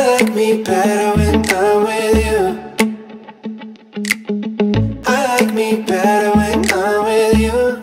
like me better when I'm with you. I like me better when I'm with you.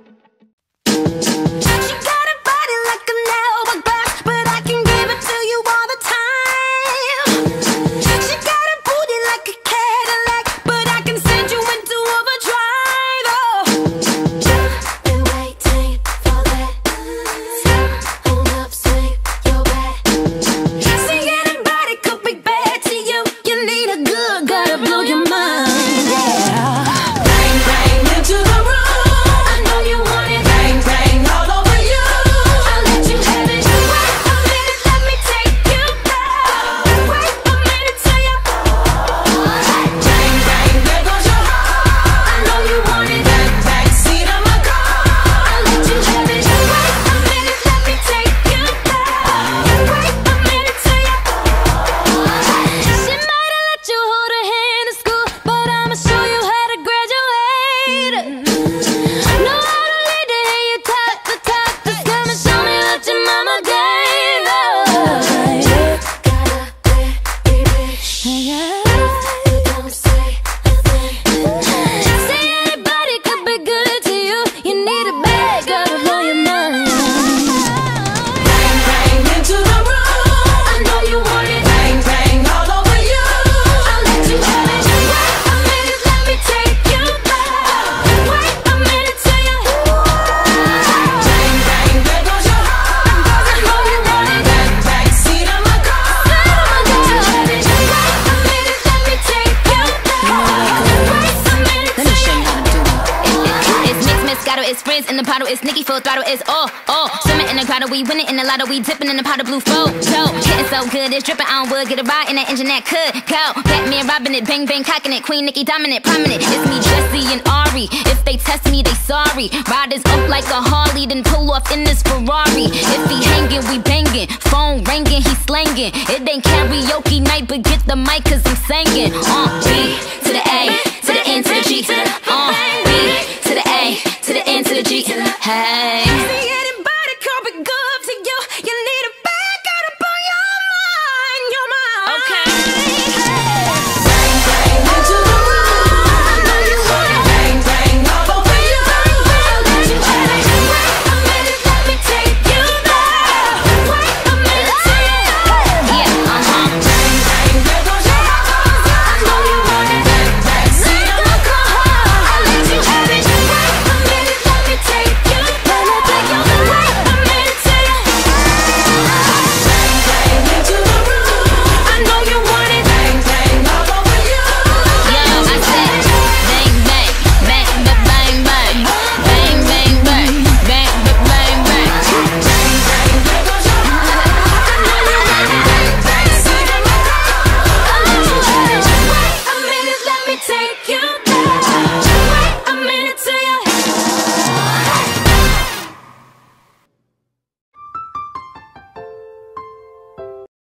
It's friends in the bottle, it's Nicki full throttle, it's all. Swimming in the grotto, we winning in the lotto, we dipping in the pot of blue photo. Getting so good, it's dripping on wood, get a ride in that engine that could go. Batman robbing it, bang bang cocking it, Queen Nicki dominant, prominent. It's me, Jesse and Ari. If they test me, they sorry. Riders up like a Harley, then pull off in this Ferrari. If he hanging, we banging. Phone ringing, he slanging. It ain't karaoke night, but get the mic 'cause I'm singing. B to the A, to the N to the G. B to the A, to the N to the G. Hey.